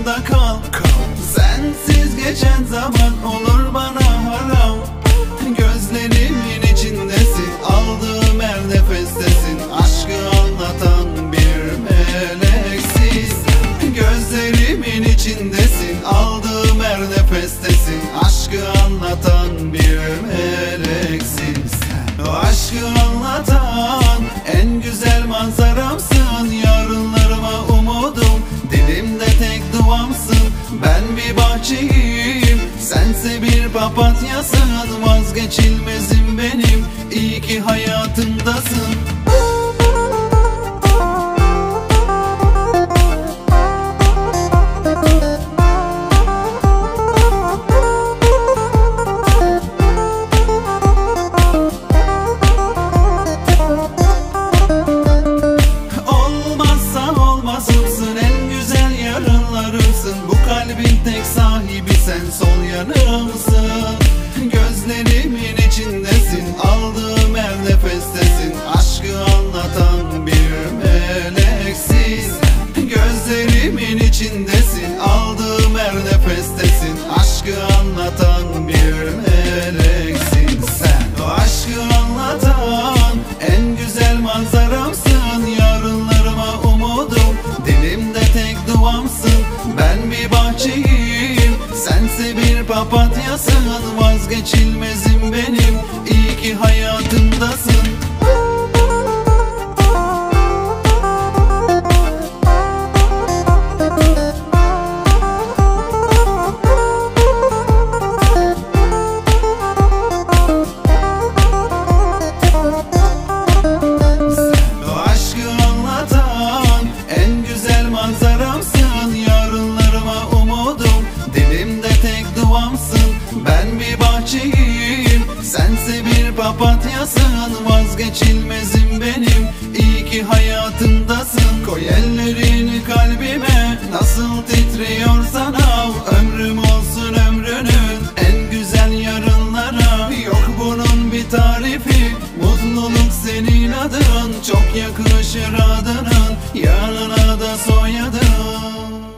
yanımda kal. Sensiz geçen zaman olur bana haram. Gözlerimin içindesin, aldığım her nefestesin. Aşkı anlatan bir meleksin. Gözlerimin içindesin, aldığım her nefestesin. Aşkı anlatan bir meleksin. O aşkı anlatan en güzel manzaramsın. Yarınlarıma umudum, dilimde tek duamsın. Ben bir bahçeyim, sense bir papatyasın. Vazgeçilmezim benim, iyi ki hayatımdasın. Olmazımsın, en güzel yarınlarımsın. Bu kalbin tek sahibi sen, sol yanımsın. Gözlerimin içindesin, aldığım her nefestesin. Aşkı anlatan bir meleksin. Gözlerimin içindesin, aldığım her nefestesin. Aşkı anlatan bir meleksin sen. O aşkı anlatan en güzel manzaramsın. Yarınlarıma umudum, dilimde tek duamsın. Ben bir bahçeyim, sense bir papatyasın. Vazgeçilmezim benim, iyi ki hayatımdasın. Manzaramsın, yarınlarıma umudum, dilimde tek duamsın. Ben bir bahçeyim, sense bir papatyasın. Vazgeçilmezim benim, iyi ki hayatımdasın. Koy ellerini kalbime, nasıl titriyorsan al. Ömrüm olsun ömrünün en güzel yarınlara. Yok bunun bir tarifi, mutluluk senin adın. Çok yakışır adının yanına da soyadın.